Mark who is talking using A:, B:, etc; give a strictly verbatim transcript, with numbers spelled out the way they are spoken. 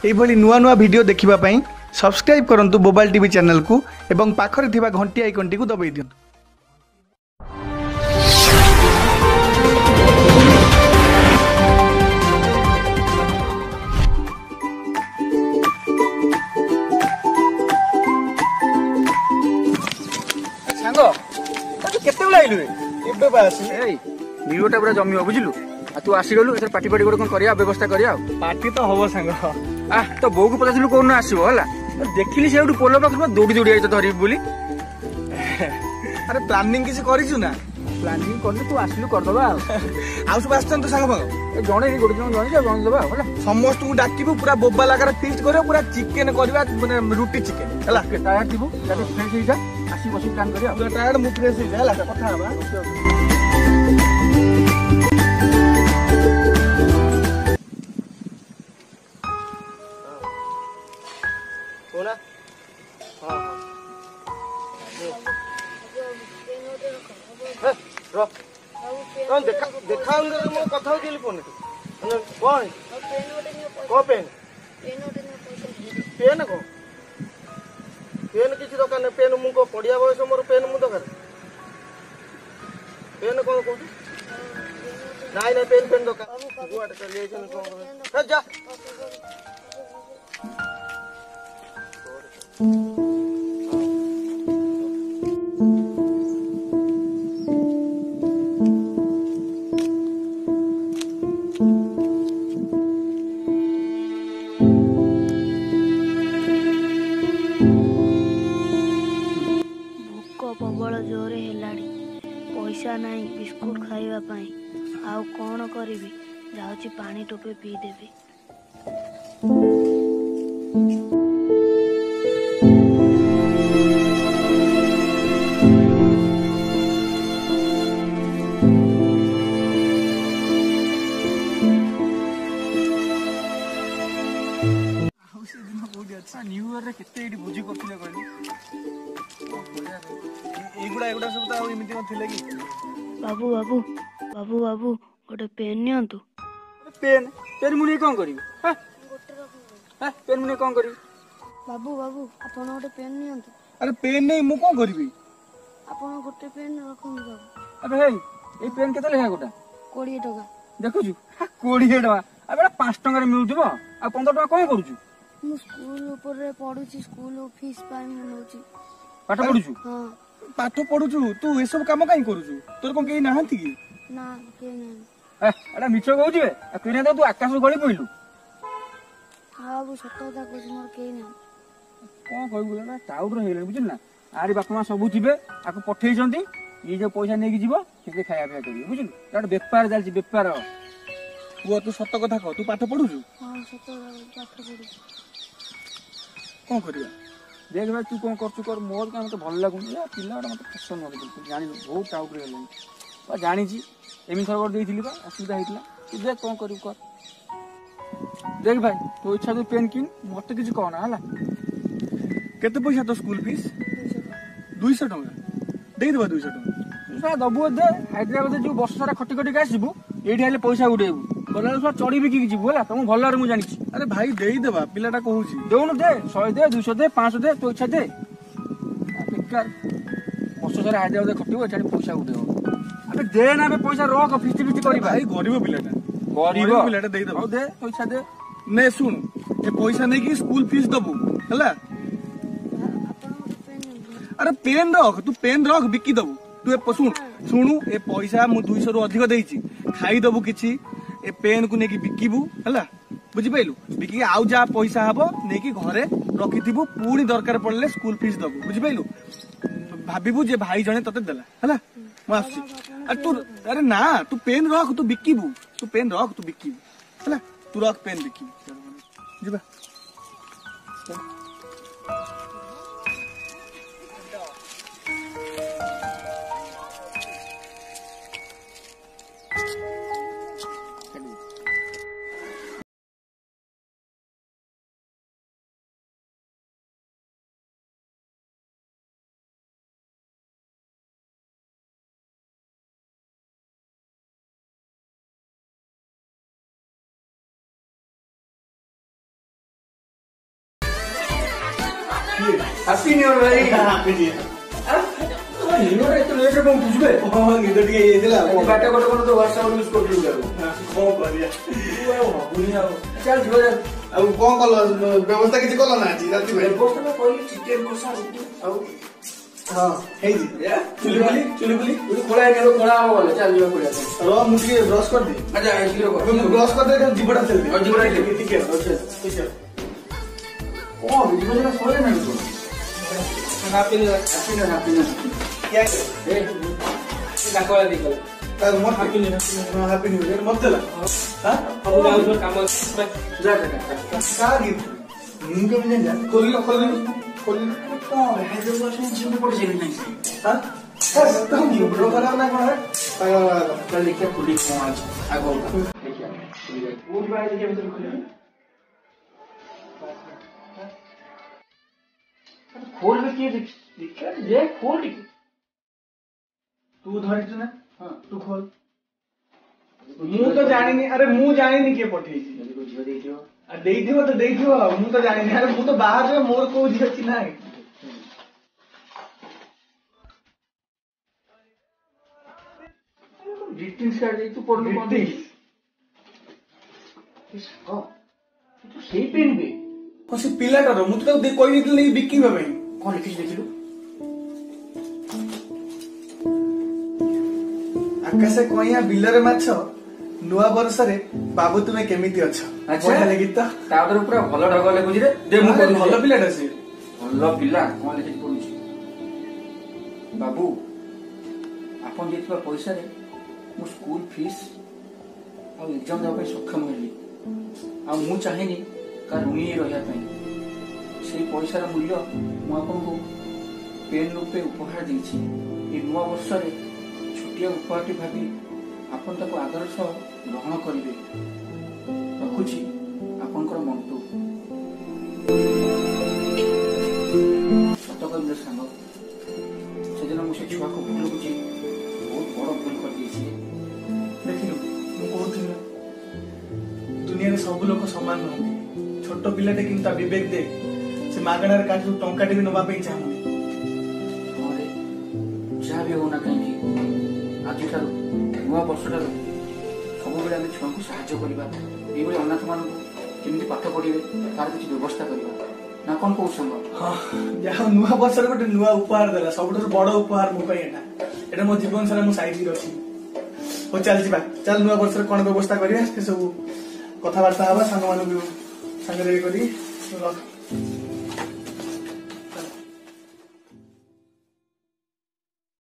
A: एभली नुआ नुआ वीडियो देखिबा पई सब्सक्राइब करंतु मोबाइल टीवी चैनल को एवं पाखरे थिबा घंटी आइकन टी को दबाई दियंतु।
B: सांगो तू केते बेला आइलु एबे बास ए वीडियोटा पूरा जमी बुझिलु आ तू आसी गलु एथर पार्टी पार्टी कोन करिया व्यवस्था करिया
A: पार्टी तो हबो सांग
B: आ तो बो को पचासलु कोन आसीबो हला देखिली सेउडु पोलो पाखर दौड़ी दौड़ी आइतो धरि बोली
A: अरे प्लानिंग किसी करिछु ना
B: प्लानिंग करले तू आसिलु कर दबा
A: आउ सब आछन तो सांग भाग
B: ए जणे नि गोटे जण जणे जा जण दबा हला
A: समस्त को डाकिबु पूरा बोबा लागर फीस्ट करियो पूरा चिकन करबा माने रोटी चिकन हला
B: के टायर दिबु जाते फ्रेश होई जा आसी बसी प्लान करिया
A: पूरा टायर मु फ्रेश होई जा हला कथा हबा कोना हां हां रो कौन देखा देखा अंदर मो कथा होतिली फोन पे कौन को पेन पेन को पेन किसी दरकार नहीं पेन मुझको पढ़िया बयस मोर पेन मु दरकार पेन कौन कहू नाई नाई पेन पेन दरकार गुआटे चली जाइछन कौन जा
C: प्रबल जोरे हेलाड़ी पैसा नहीं बिस्कुट खाइबा पाई आउ कौन करी जाऊँगी पानी टोपे पी देवी।
B: न्यू ईयर रे केते एडी बुझी करथिले कहली
A: एगुड़ा एगुड़ा सब तो एमती थिले कि
C: बाबू बाबू बाबू बाबू गोटे पेन नियंतु
B: पेन पेन मुनी कोन करिवि हां हां पेन मुनी कोन करिवि
C: बाबू बाबू आपण गोटे पेन नियंतु।
A: अरे पेन नहीं मु कोन करबी
C: आपण गोटे पेन रखन बाबू।
B: अबे हे ए पेन केते लेहा गोटा
C: बीस टका
B: देखुछु बीस टका अबे पाँच टका रे मिलुथबो आ पंद्रह टका कोन करूछु
C: मु स्कूल ऊपर रे पढुची स्कूल फीस पाई मनोची
B: पाठ पढुछु
C: हां
A: पाठ पढुछु तू ए सब काम काई करूछु तोर कोन केई नाहंती कि
C: ना के नहीं
B: ए एटा मिछो कहू जे केने तो तू आकाश गळी पइलु
C: हां वो सत्ता ता कुछ मोर के नहीं
B: कोन कहू ना टाउड रे हेले बुझिल ना आरी बापा मा सब थिबे आको पठेई जंती ई जे पैसा नेकी जीवो से खाया पिया करियो बुझिल एटा व्यापार जालची व्यापार
A: वो तू सत्य कथा कह तू पाठ पढुछु
C: हां सत्ता पाठ पढु
A: कोन करिया
B: देख भाई तू कौन कर कर मोर का मत भल लागुनी या पिला मत पसंद हो तू जानि बहुत टाउट रे लेनी बा जानि छी एमी थर देइथिली बा असुविधा हेतला तू देख कौन करू कर देख भाई तो इच्छा तू पेन किन मत किछ कहना हला
A: केते पैसा तो स्कूल फीस दो सौ टका देइ देबा दो सौ टका
B: तू सा दबु दे हैदराबाद जो वर्ष सारा खटी खटी आसीबु एठी आले पैसा उडेबु गला सा चढ़ी बिकी जीवु हला तुम भल रे मु जानि छी
A: अरे भाई देइ देबा पिलाटा कहूची
B: देउनु दे सौ दे दो सौ दे पाँच सौ दे तो इच्छा दे बेकार वर्ष सारा हैदराबाद खटिबो एठाने पैसा उडेबो अबे दे ना बे पैसा रख फिस्टी फिस्टी करी
A: भाई गरीब पिलाटा
B: गरीब
A: पिलाटा देइ देबा
B: दे तो इच्छा दे
A: ने सुन ए पैसा नहीं कि स्कूल फीस दबु हला अरे पेन रख तू पेन रख बिकी दबु तू ए सुन सुनु ए पैसा मु दो सौ रु अधिक देइची खाई दबु किछि ए पेन को नेकी बिकिबु हला बुझी पाइलु बिकी आउ जा पैसा हबो नेकी घरे रखिथिबु पूरी दरकार पड़ले स्कूल फीस दबु बुझी पाइलु भाबिबु जे भाई जने तते देला हला म आसी अरे तू अरे ना तू पेन रख तू बिकिबु तू पेन रख तू बिकिबु हला तू रख पेन बिकिबु जिबा
B: ହାପି ନ୍ୟୁ ଇୟର ଭାଇ।
A: Happy new year.
B: ଏତେ ଲେଟ୍ କଣ ବୁଝିବେ?
A: ହଁ ନିଦ ଟିକେ ହେଇଯାଇଥିଲା
B: ବାଟ ଗୋଟେ କଣ ତ ହ୍ୱାଟ୍ସଆପ ୟୁଜ କରୁଛୁ
A: କଣ କରିବା
B: ହବୁନି ଆଉ। ଚାଲ ଯିବ
A: ଆଉ କଣ କଲ ବ୍ୟବସ୍ଥା କିଛି କଲ ନା ଆଜି ରାତି ପାଇଁ?
B: ବ୍ୟବସ୍ଥା କହିଲି ଚିକେନ କଷା ଆଉ
A: ହଁ ହେଇଛି ଚୁଲି ବୁଲି ଚୁଲି ବୁଲି
B: ଖୋଳା ହେଇନି ଖୋଳା ହବ ଗଲେ ଚାଲ ଯିବା ଖୋଳିବା ପାଇଁ।
A: ର ମୁଁ ଟିକେ ବ୍ରଶ କରିଦିଏ।
B: ଆଚ୍ଛା ଶୀଘ୍ର କର।
A: ବ୍ରଶ କରିଦେଲେ ଯିବଟା ଚାଲିଛି
B: ଆଉ ଯିବଟା
A: ଟିକେ ଟିକେ ଟିକେ
B: କଣ ଯିବ ସେଟା ସରିଲା ନାହିଁ ତ happy new happy new happy new
A: क्या
B: ए डाको वाला देखो
A: तार मत happy new year happy new year मत चला हां
B: अब जाओ उधर काम जा जा
A: का गिफ्ट मुंह के में जा खोल लो खोल लो खोल लो कौन है जो वर्षन जीवन पड़ जाए नहीं हां बस तो हम यूट्यूब पर ना कौन है
B: कल देखिए खुली कौन आज आगो देखिए पूरी बात देखिए भीतर खुली खोल में किए देखिए ये खोल दी
A: तू धरिଛୁ ना
B: हां
A: तू खोल ମୁଁ ତ ଜାଣିନି ଆରେ ମୁଁ ଜାଣିନି କିଏ ପଠେଇଛି
B: ଝିଅ ଦେଇଥିବ
A: ଆ ଦେଇଥିବ ତ ଦେଇଥିବ ମୁଁ ତ ଜାଣିନି ଆରେ ମୁଁ ତ ବାହାରେ ମୋର କୋଉ ଝିଅ ଚିହ୍ନା ନାହିଁ
B: ଗ୍ରୀଟିଂସ କାର୍ଡ ଦେଇ ତୁ ପଢୁ କଣ ଦେଇ ହଁ ତୁ ସେଇ ପେନ୍ ବେ
A: କଣ ସେ ପିଲାଟାର ମୁଁ ତ ତାକୁ କହିଦେଇଥିଲି ନେଇ ବିକିବା ପାଇଁ
B: କଣ ଲେଖିଛି ଦେଖିଲୁ
A: ଆକାଶ କଇଁଆ ବିଲରେ ମାଛ ନୂଆ ବର୍ଷରେ ବାବୁ ତୁମେ କେମିତି ଅଛ ବଢିଆ ଗୀତ
B: ତା ଉପରେ ପୁରା ଭଲ ଢଗ ଲେଖୁଛି ରେ ଦେ ମୁଁ
A: ଭଲ ଭଲ ପିଲାଟା ସେ
B: ଭଲ ପିଲା କଣ ଲେଖିଛି ପଢୁଛି ବାବୁ ଆପଣ ଦେଇଥିବା ପଇସାରେ ମୁଁ ସ୍କୁଲ ଫିସ୍ ଆଉ ଏକ୍ଜାମ ଦେବା ପାଇଁ ସକ୍ଷମ ହେଲି ଆଉ ମୁଁ ଚାହେଁନି କା ଋଣୀ ରହିବା ପାଇଁ ସେଇ ପଇସାର ମୂଲ୍ୟ ମୁଁ ଆପଣଙ୍କୁ ପେନ୍ ରୂପେ ଉପହାର ଦେଇଛି ଏ ନୂଆ ବର୍ଷରେ ଛୋଟିଆ ଉପହାରଟି ଭାବି ଆପଣ ତାକୁ ଆଦର ସହ ଗ୍ରହଣ କରିବେ ରଖୁଛି ଆପଣଙ୍କର ମଣ୍ଟୁ ସତ କହିଲେ ସାଙ୍ଗ ସେଦିନ ମୁଁ ସେ ଛୁଆକୁ ଭୁଲ ବୁଝି ବହୁତ ବଡ ଭୁଲ କରିଦେଇଛି
A: ଦେଖିଲୁ ମୁଁ କହୁଥିଲି ନା ଦୁନିଆରେ ସବୁ ଲୋକ ସମାନ ନୁହନ୍ତି ଛୋଟ ପିଲାଟେ କିନ୍ତୁ ତା ବିବେକ ଦେ ସେ ମାଗଣାରେ କାହାଠୁ ଟଙ୍କାଟେ ବି ନବା ପାଇଁ ଚାହୁଁନି
B: ଘରେ ଯାହା ବି ହଉନା କାହିଁକି ଆଜିଠାରୁ ନୂଆ ବର୍ଷଠାରୁ ସବୁବେଳେ ଆମେ ଛୁଆଙ୍କୁ ସାହାଯ୍ୟ କରିବା ଏଇଭଳି ଅନାଥ ମାନଙ୍କୁ କେମିତି ପାଠ ପଢିବେ ତାର କିଛି ବ୍ୟବସ୍ଥା କରିବା ନା କଣ କହୁଛ ସାଙ୍ଗ
A: ହଁ ଯାହା ନୂଆ ବର୍ଷରେ ଗୋଟେ ନୂଆ ଉପହାର ଦେଲା ସବୁଠାରୁ ବଡ ଉପହାର ମୋ ପାଇଁ ଏଟା ଏଟା ମୋ ଜୀବନ ସାରା ମୁଁ ସାଇତି ରଖିବି ହଉ ଚାଲ ଯିବା ଚାଲ ନୂଆ ବର୍ଷରେ କଣ ବ୍ୟବସ୍ଥା କରିବା ସେ ସବୁ କଥାବାର୍ତ୍ତା ହବା ସାଙ୍ଗମାନଙ୍କୁ ସାଙ୍ଗରେ କରି